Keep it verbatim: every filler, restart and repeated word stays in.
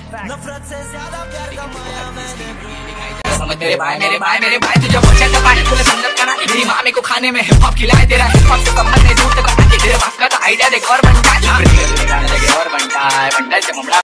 नफरत से ज्यादा प्यार का माया मैंने समझ मेरे भाई मेरे भाई मेरे भाई तुझे बच्चे का पानी तूने समझ करा मेरी मामी को खाने में हिप हॉप खिलाए तेरा हिप हॉप से संबंध नहीं दूर तक तेरे बाप का तो आइडिया देख और बनता है और बनता है बनता है